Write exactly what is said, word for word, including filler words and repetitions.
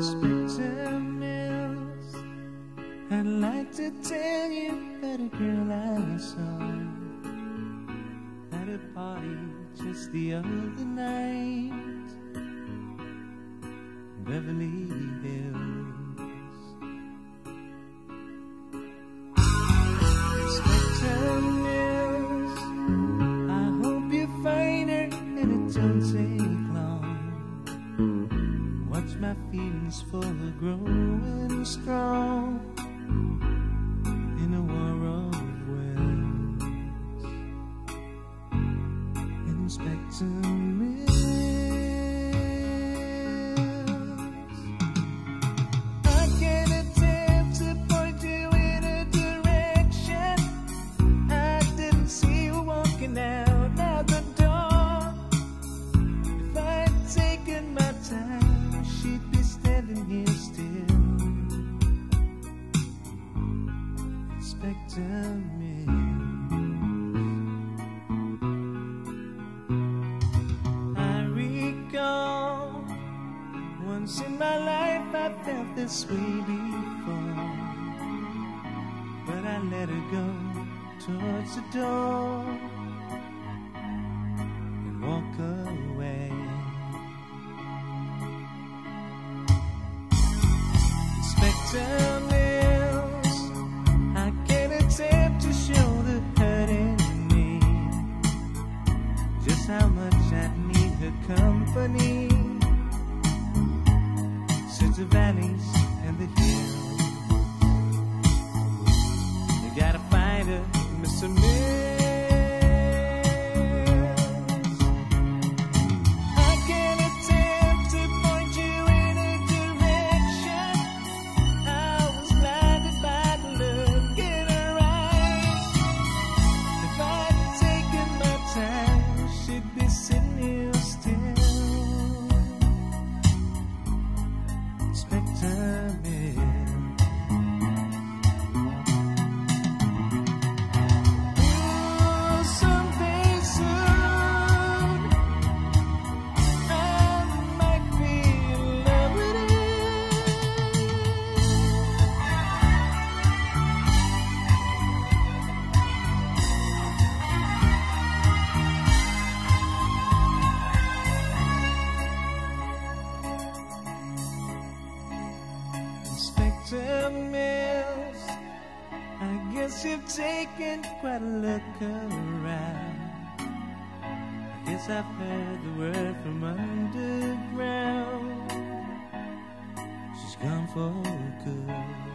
Inspector Mills, I'd like to tell you about a girl I saw at a party just the other night in Beverly Hills. Inspector Mills, I hope you find her and it don't take long. Watch my feelings for her growing strong in a war of wills. Inspector Mills, I can attempt to point you in a direction. I didn't see you walking out out the door. If I'd taken my time, she'd be standing here still. Inspector Mills, I recall once in my life I felt this way before, but I let her go towards the door and walk away. Inspector Mills, I can attempt to show the hurt in me, just how much I need her company. Since the valleys and the hills, you gotta find her, Mister Mills. Inspector Mills, I guess you've taken quite a look around. I guess I've heard the word from underground. She's gone for good.